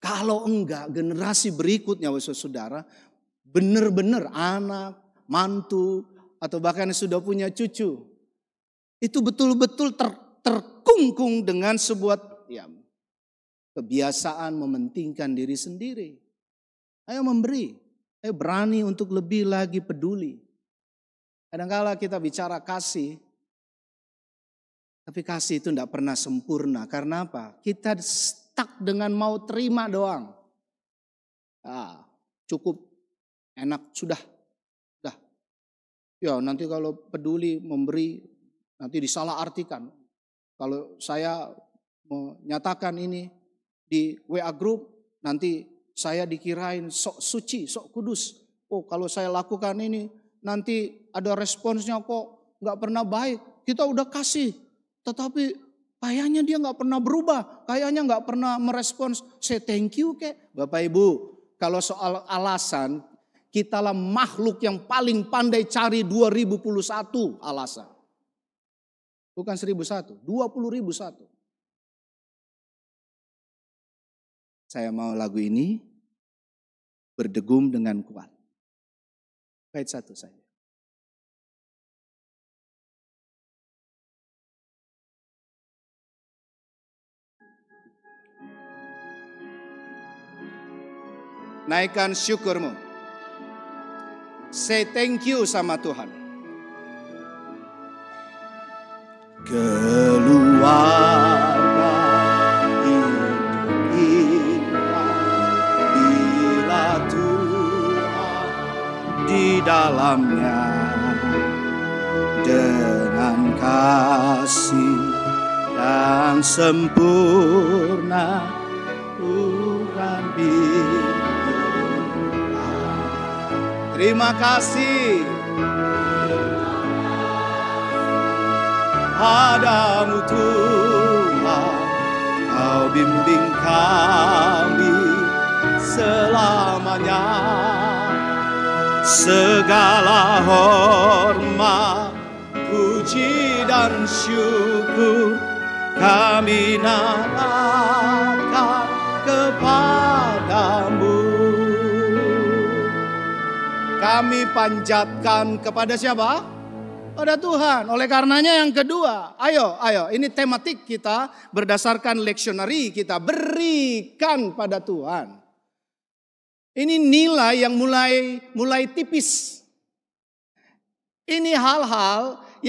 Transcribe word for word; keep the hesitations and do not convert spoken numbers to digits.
Kalau enggak, generasi berikutnya saudara, benar-benar anak, mantu, atau bahkan yang sudah punya cucu, itu betul-betul ter, terkungkung dengan sebuah ya, kebiasaan mementingkan diri sendiri. Ayo memberi, ayo berani untuk lebih lagi peduli. Kadang-kala kita bicara kasih, tapi kasih itu tidak pernah sempurna. Karena apa? Kita stuck dengan mau terima doang. Ah, cukup, enak, sudah. Sudah. Ya nanti kalau peduli, memberi, nanti disalah artikan. Kalau saya menyatakan ini di W A group, nanti saya dikirain sok suci, sok kudus. Oh kalau saya lakukan ini, nanti ada responsnya kok gak pernah baik. Kita udah kasih, tetapi kayaknya dia gak pernah berubah. Kayaknya gak pernah merespons, say thank you kek. Bapak Ibu, kalau soal alasan, kitalah makhluk yang paling pandai cari dua ribu satu alasan. Bukan seribu satu, dua puluh ribu satu. Saya mau lagu ini berdegum dengan kuat. Bait satu saja. Naikkan syukurmu. Say thank you sama Tuhan. Keluarga itu indah bila Tuhan di dalamnya, dengan kasih yang sempurna Tuhan bimbinglah. Terima kasih padamu Tuhan, Kau bimbing kami selamanya. Segala hormat, puji dan syukur kami naikkan kepadamu. Kami panjatkan kepada siapa? Pada Tuhan. Oleh karenanya yang kedua, ayo, ayo, ini tematik kita berdasarkan leksionari kita, berikan pada Tuhan. Ini nilai yang mulai mulai tipis. Ini hal-hal